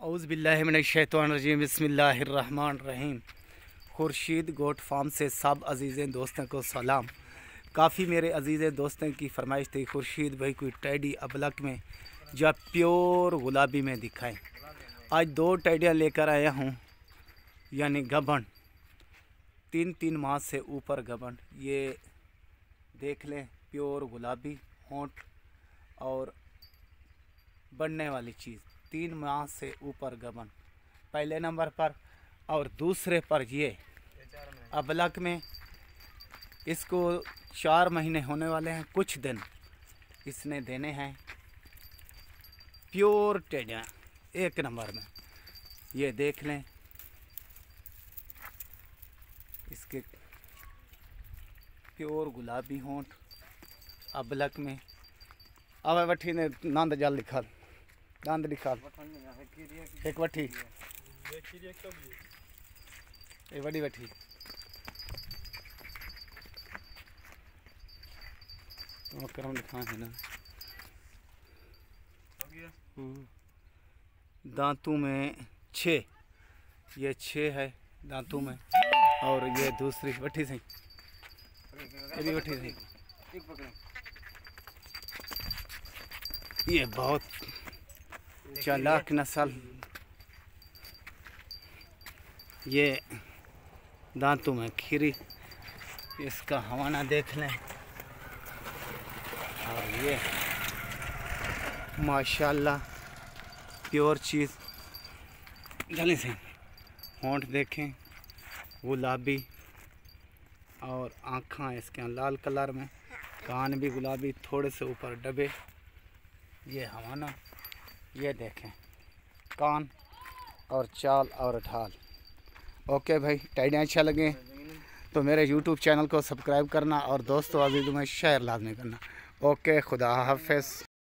औज़ बिल्लाहि मिनश्शैतानिर्रजीम बिस्मिल्लाहिर्रहमानिर्रहीम। Khurshid goat farm से सब अजीज़ दोस्तों को सलाम। काफ़ी मेरे अजीज़ दोस्तों की फरमाइश थी खुर्शीद भाई कोई टैडी अबलक में या प्योर गुलाबी में दिखाएं। आज दो टैडियाँ लेकर आया हूँ, यानी गबन 3 माह से ऊपर गबन। ये देख लें, प्योर गुलाबी होंठ और बढ़ने वाली चीज़, 3 माह से ऊपर गबन पहले नंबर पर। और दूसरे पर ये अबलक में, इसको 4 महीने होने वाले हैं, कुछ दिन इसने देने हैं। प्योर टेडियाँ 1 नंबर में, ये देख लें इसके प्योर गुलाबी होंठ अबलक में। अब वठी ने नंद जल लिखल दंद निकाल एक वठी ये बड़ी वठी तो करम लिखा है ना। दांतों में 6, ये 6 है दांतों में। और ये दूसरी वठी सही, ये भी वठी सही। ये बहुत चालाक नस्ल, ये दांतों में खीरी, इसका हवाना देख लें। और ये माशाल्लाह प्योर चीज़। जल्दी से होंठ देखें गुलाबी, और आँखें इसके लाल कलर में, कान भी गुलाबी, थोड़े से ऊपर डबे। ये हवाना, ये देखें कान और चाल और ढाल। ओके भाई, टाइडियाँ अच्छा लगे तो मेरे यूट्यूब चैनल को सब्सक्राइब करना और दोस्तों अजीज़ों में शेयर लाजमी करना। ओके, खुदा हाफिज़।